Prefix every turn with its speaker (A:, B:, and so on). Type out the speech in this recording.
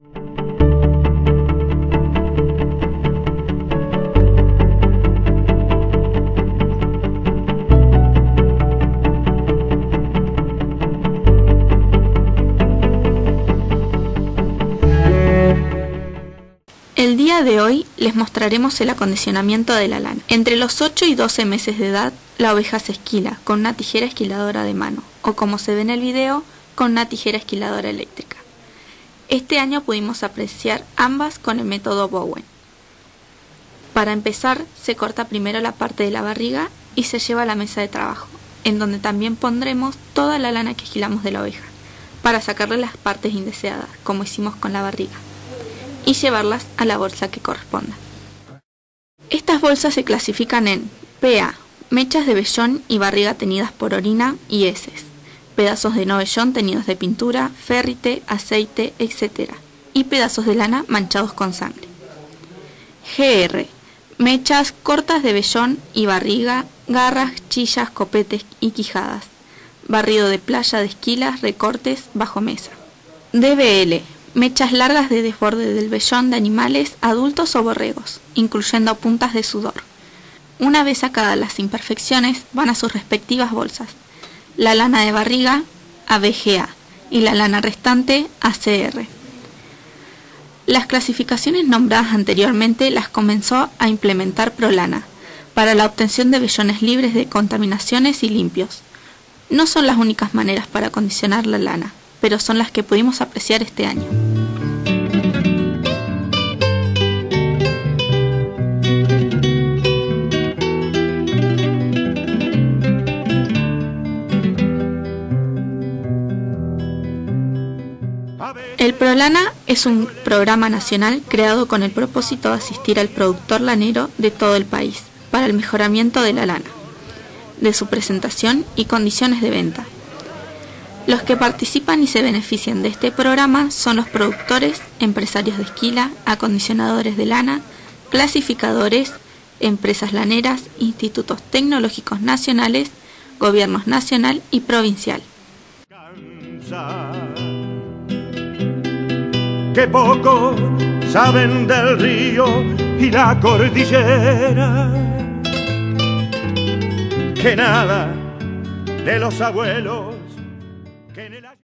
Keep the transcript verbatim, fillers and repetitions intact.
A: El día de hoy les mostraremos el acondicionamiento de la lana. Entre los ocho y doce meses de edad, la oveja se esquila con una tijera esquiladora de mano, o como se ve en el video, con una tijera esquiladora eléctrica. Este año pudimos apreciar ambas con el método Bowen. Para empezar, se corta primero la parte de la barriga y se lleva a la mesa de trabajo, en donde también pondremos toda la lana que esquilamos de la oveja, para sacarle las partes indeseadas, como hicimos con la barriga, y llevarlas a la bolsa que corresponda. Estas bolsas se clasifican en P A, mechas de vellón y barriga teñidas por orina y heces, pedazos de no vellón teñidos de pintura, férrite, aceite, etcétera, y pedazos de lana manchados con sangre. G R, mechas cortas de vellón y barriga, garras, chillas, copetes y quijadas, barrido de playa de esquilas, recortes, bajo mesa. D B L, mechas largas de desborde del vellón de animales adultos o borregos, incluyendo puntas de sudor. Una vez sacadas las imperfecciones, van a sus respectivas bolsas. La lana de barriga a B G A y la lana restante a C R. Las clasificaciones nombradas anteriormente las comenzó a implementar ProLana para la obtención de vellones libres de contaminaciones y limpios. No son las únicas maneras para acondicionar la lana, pero son las que pudimos apreciar este año. El ProLana es un programa nacional creado con el propósito de asistir al productor lanero de todo el país para el mejoramiento de la lana, de su presentación y condiciones de venta. Los que participan y se benefician de este programa son los productores, empresarios de esquila, acondicionadores de lana, clasificadores, empresas laneras, institutos tecnológicos nacionales, gobiernos nacional y provincial.
B: Que poco saben del río y la cordillera, que nada de los abuelos.